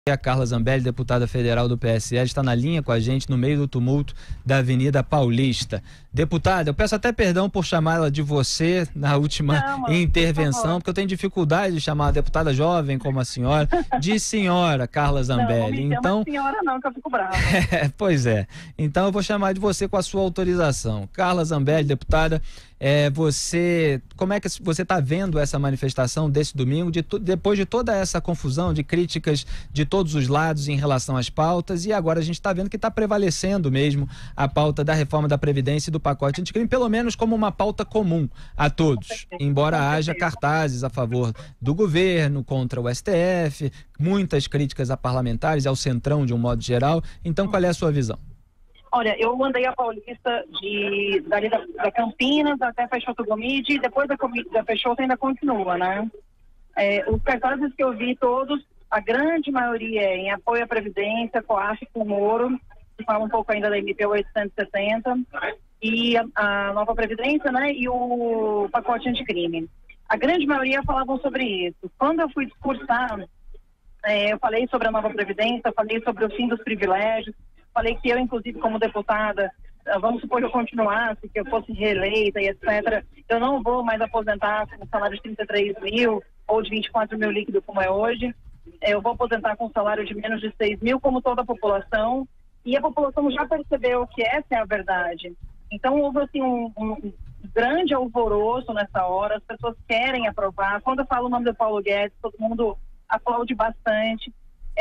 A Carla Zambelli, deputada federal do PSL, está na linha com a gente no meio do tumulto da Avenida Paulista. Deputada, eu peço até perdão por chamá-la de você na última intervenção, porque eu tenho dificuldade de chamar a deputada jovem como a senhora de senhora Carla Zambelli. Não me senhora não, que eu fico brava. Pois é. Então eu vou chamar de você com a sua autorização. Carla Zambelli, deputada, como é que você está vendo essa manifestação desse domingo, depois de toda essa confusão de críticas de todos os lados em relação às pautas, e agora a gente está vendo que está prevalecendo mesmo a pauta da reforma da Previdência e do pacote anticrime, pelo menos como uma pauta comum a todos, embora haja cartazes a favor do governo, contra o STF, muitas críticas a parlamentares, ao centrão de um modo geral. Então, qual é a sua visão? Olha, eu andei a Paulista dali da Campinas até Peixoto Gomide, e depois da Peixoto ainda continua, né? Os cartazes que eu vi todos, a grande maioria é em apoio à Previdência, COAF com o Moro, que fala um pouco ainda da MP 870, e a nova Previdência, né? E o pacote anticrime. A grande maioria falavam sobre isso. Quando eu fui discursar, eu falei sobre a nova Previdência, falei sobre o fim dos privilégios, falei que eu, inclusive, como deputada, vamos supor que eu continuasse, que eu fosse reeleita e etc., eu não vou mais aposentar com um salário de 33 mil ou de 24 mil líquido como é hoje. Eu vou aposentar com um salário de menos de 6 mil, como toda a população, e a população já percebeu que essa é a verdade. Então, houve assim, um grande alvoroço nessa hora, as pessoas querem aprovar. Quando eu falo o nome do Paulo Guedes, todo mundo aplaude bastante.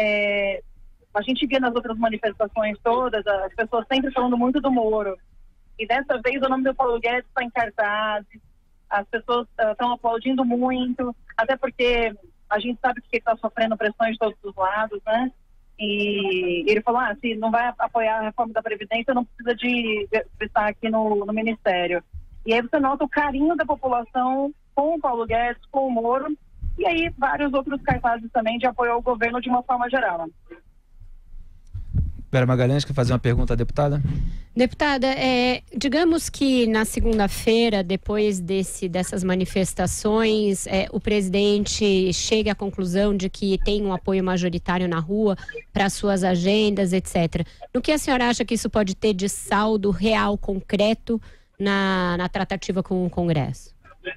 A gente via nas outras manifestações todas, as pessoas sempre falando muito do Moro. E dessa vez o nome do Paulo Guedes está em cartaz, as pessoas estão aplaudindo muito, até porque a gente sabe que ele está sofrendo pressões de todos os lados, né? E ele falou, se não vai apoiar a reforma da Previdência, não precisa de estar aqui no Ministério. E aí você nota o carinho da população com o Paulo Guedes, com o Moro, e aí vários outros cartazes também de apoio ao governo de uma forma geral. Vera Magalhães, quer fazer uma pergunta à deputada? Deputada, digamos que na segunda-feira, depois dessas manifestações, o presidente chega à conclusão de que tem um apoio majoritário na rua para suas agendas, etc. No que a senhora acha que isso pode ter de saldo real, concreto, na tratativa com o Congresso?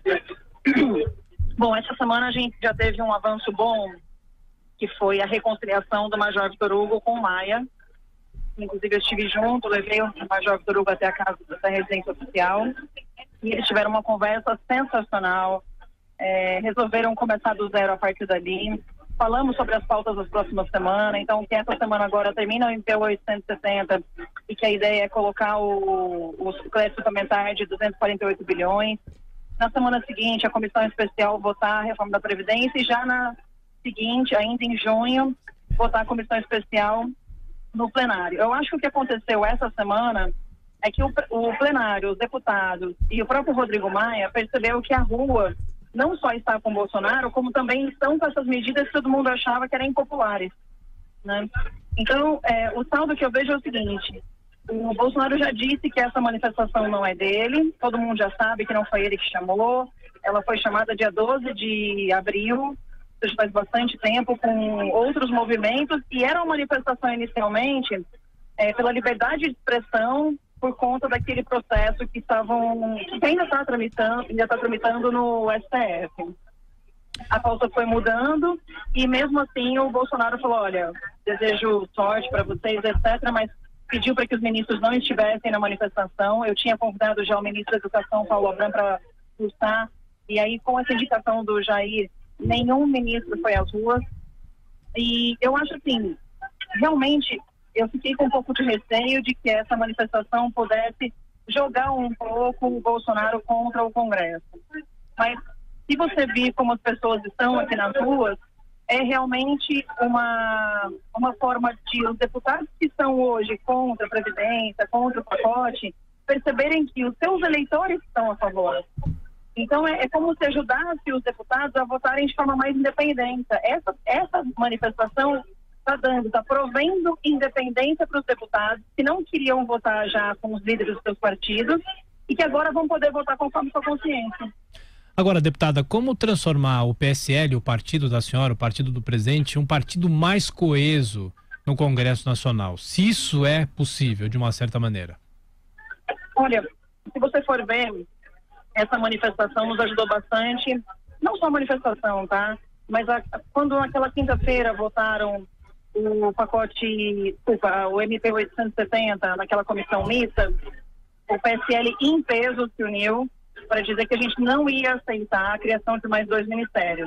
Bom, essa semana a gente já teve um avanço bom, que foi a reconciliação do Major Vitor Hugo com o Maia. Inclusive eu estive junto, levei o Major Vitor Hugo até a casa da residência oficial, e eles tiveram uma conversa sensacional, resolveram começar do zero a partir dali. Falamos sobre as pautas das próximas semanas, então que essa semana agora termina o MP 870 e que a ideia é colocar o crédito suplementar de 248 bilhões. Na semana seguinte, a comissão especial votar a reforma da Previdência, e já na seguinte, ainda em junho, votar a comissão especial no plenário. Eu acho que o que aconteceu essa semana é que o plenário, os deputados e o próprio Rodrigo Maia percebeu que a rua não só está com o Bolsonaro, como também estão com essas medidas que todo mundo achava que eram impopulares, né? Então, o saldo que eu vejo é o seguinte: o Bolsonaro já disse que essa manifestação não é dele, todo mundo já sabe que não foi ele que chamou, ela foi chamada dia 12 de abril, já faz bastante tempo, com outros movimentos, e era uma manifestação inicialmente pela liberdade de expressão, por conta daquele processo que ainda está tramitando no STF. A pauta foi mudando, e mesmo assim o Bolsonaro falou, olha, desejo sorte para vocês, etc., mas pediu para que os ministros não estivessem na manifestação. Eu tinha convidado já o ministro da Educação, Paulo Abrão, para cursar, e aí com essa indicação do Jair, nenhum ministro foi às ruas. E eu acho assim, realmente eu fiquei com um pouco de receio de que essa manifestação pudesse jogar um pouco o Bolsonaro contra o Congresso. Mas se você vir como as pessoas estão aqui nas ruas, é realmente uma forma de os deputados que estão hoje contra a Previdência, contra o pacote, perceberem que os seus eleitores estão a favor. Então, é como se ajudasse os deputados a votarem de forma mais independente. Essa manifestação está provendo independência para os deputados que não queriam votar já com os líderes dos seus partidos e que agora vão poder votar conforme sua consciência. Agora, deputada, como transformar o PSL, o partido da senhora, o partido do presidente, um partido mais coeso no Congresso Nacional? Se isso é possível, de uma certa maneira. Olha, se você for ver, essa manifestação nos ajudou bastante, não só a manifestação, tá? Mas quando naquela quinta-feira votaram o pacote, o MP 870, naquela comissão mista, o PSL em peso se uniu para dizer que a gente não ia aceitar a criação de mais 2 ministérios.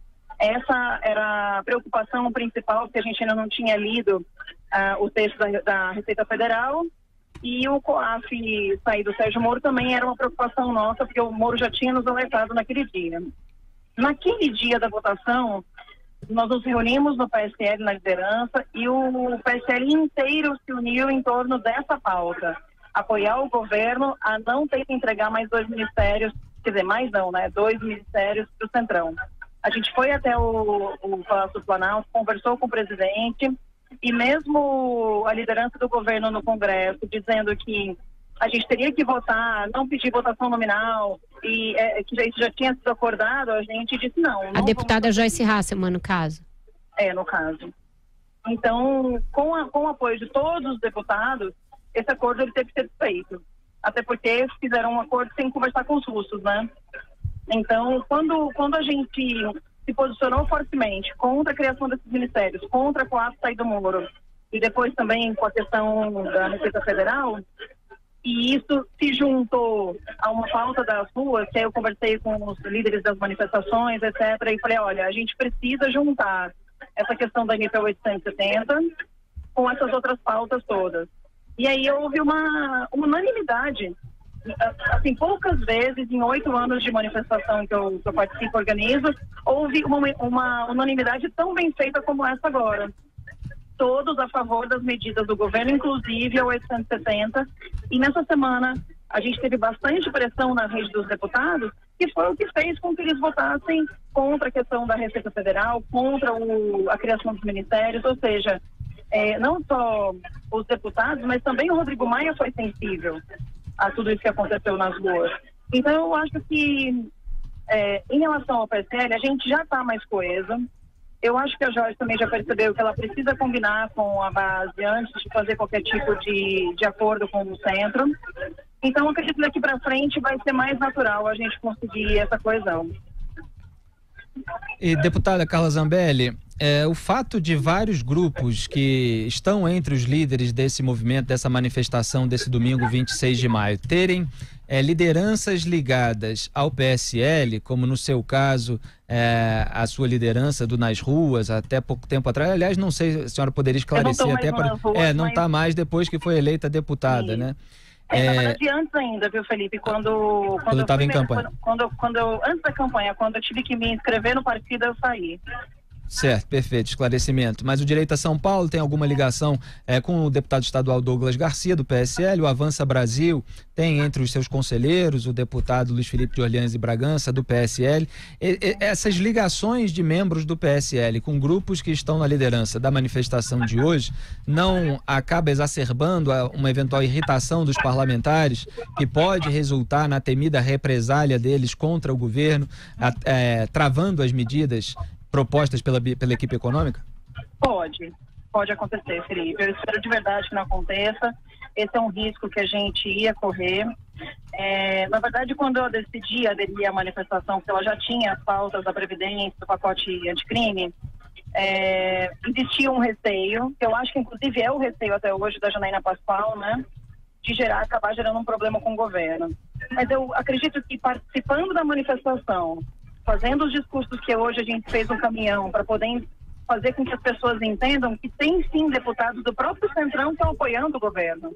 Essa era a preocupação principal, porque a gente ainda não tinha lido o texto da Receita Federal, e o COAF sair do Sérgio Moro também era uma preocupação nossa, porque o Moro já tinha nos alertado naquele dia. Naquele dia da votação, nós nos reunimos no PSL, na liderança, e o PSL inteiro se uniu em torno dessa pauta: apoiar o governo a não ter que entregar mais 2 ministérios, quer dizer, mais não, né? 2 ministérios para o Centrão. A gente foi até o Palácio do Planalto, conversou com o presidente, e mesmo a liderança do governo no Congresso dizendo que a gente teria que votar, não pedir votação nominal, e que isso já tinha sido acordado, a gente disse não. A deputada Joyce Hasselmann, no caso. No caso. Então, com o apoio de todos os deputados, esse acordo ele teve que ser feito. Até porque fizeram um acordo sem conversar com os russos, né? Então, quando a gente se posicionou fortemente contra a criação desses ministérios, contra a COAF sair do Moro, e depois também com a questão da Receita Federal, e isso se juntou a uma pauta das ruas, que aí eu conversei com os líderes das manifestações, etc., e falei, olha, a gente precisa juntar essa questão da MP 870 com essas outras pautas todas. E aí houve uma unanimidade. Assim, poucas vezes, em 8 anos de manifestação que eu participo e organizo, houve uma unanimidade tão bem feita como essa agora. Todos a favor das medidas do governo, inclusive a 870. E nessa semana a gente teve bastante pressão na rede dos deputados, que foi o que fez com que eles votassem contra a questão da Receita Federal, contra a criação dos ministérios, ou seja, não só os deputados, mas também o Rodrigo Maia foi sensível a tudo isso que aconteceu nas ruas. Então eu acho que em relação ao PSL, a gente já está mais coesa. Eu acho que a Joyce também já percebeu que ela precisa combinar com a base antes de fazer qualquer tipo de acordo com o centro. Então, eu acredito que daqui para frente vai ser mais natural a gente conseguir essa coesão. E, deputada Carla Zambelli, o fato de vários grupos que estão entre os líderes desse movimento, dessa manifestação desse domingo 26 de maio, terem lideranças ligadas ao PSL, como no seu caso, a sua liderança do Nas Ruas, até pouco tempo atrás, aliás, não sei se a senhora poderia esclarecer, até para não está mais depois que foi eleita deputada, sim, né? Na verdade, antes ainda, viu, Felipe? Quando eu estava em campanha. Antes da campanha, quando eu tive que me inscrever no partido, eu saí. Certo, perfeito, esclarecimento. Mas o Direito a São Paulo tem alguma ligação com o deputado estadual Douglas Garcia, do PSL, o Avança Brasil tem entre os seus conselheiros o deputado Luiz Felipe de Orleans e Bragança, do PSL. Essas ligações de membros do PSL com grupos que estão na liderança da manifestação de hoje não acaba exacerbando uma eventual irritação dos parlamentares que pode resultar na temida represália deles contra o governo, travando as medidas propostas pela equipe econômica? Pode acontecer, Felipe. Eu espero de verdade que não aconteça. Esse é um risco que a gente ia correr. Na verdade, quando eu decidi aderir à manifestação, porque ela já tinha as pautas da Previdência, do pacote anticrime, existia um receio, que eu acho que inclusive é o receio até hoje da Janaína Pascoal, né, de acabar gerando um problema com o governo. Mas eu acredito que participando da manifestação, fazendo os discursos que hoje a gente fez no caminhão, para poder fazer com que as pessoas entendam que tem sim deputados do próprio Centrão que estão apoiando o governo.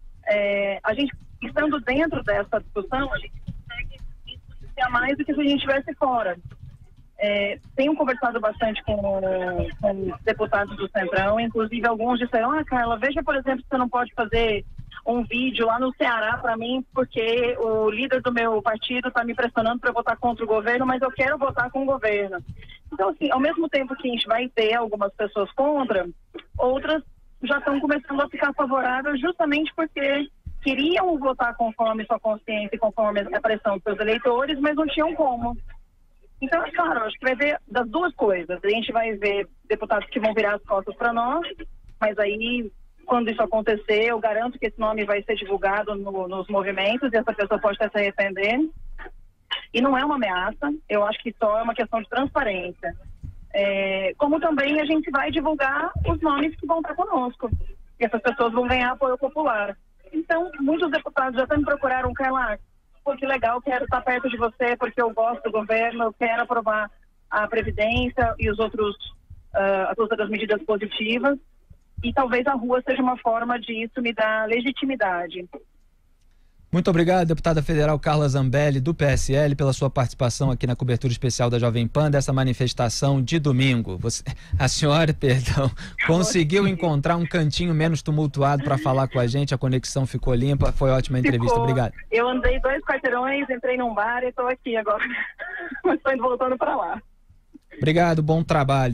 A gente, estando dentro dessa discussão, a gente consegue influenciar mais do que se a gente estivesse fora. Tenho conversado bastante com deputados do Centrão, inclusive alguns disseram, Carla, veja, por exemplo, se você não pode fazer um vídeo lá no Ceará para mim, porque o líder do meu partido está me pressionando para votar contra o governo, mas eu quero votar com o governo. Então, assim, ao mesmo tempo que a gente vai ter algumas pessoas contra, outras já estão começando a ficar favoráveis justamente porque queriam votar conforme sua consciência e conforme a pressão dos seus eleitores, mas não tinham como. Então, é claro, acho que vai ver das duas coisas. A gente vai ver deputados que vão virar as costas para nós, mas aí, quando isso acontecer, eu garanto que esse nome vai ser divulgado nos movimentos e essa pessoa pode até se arrepender. E não é uma ameaça, eu acho que só é uma questão de transparência. Como também a gente vai divulgar os nomes que vão estar conosco. E essas pessoas vão ganhar apoio popular. Então, muitos deputados já me procuraram, Carla, pô, que legal, quero estar perto de você porque eu gosto do governo, eu quero aprovar a Previdência e as outras medidas positivas. E talvez a rua seja uma forma disso me dar legitimidade. Muito obrigado, deputada federal Carla Zambelli, do PSL, pela sua participação aqui na cobertura especial da Jovem Pan dessa manifestação de domingo. A senhora, conseguiu encontrar um cantinho menos tumultuado para falar com a gente, a conexão ficou limpa, foi ótima a entrevista, obrigado. Eu andei 2 quarteirões, entrei num bar e estou aqui agora, mas estou voltando para lá. Obrigado, bom trabalho.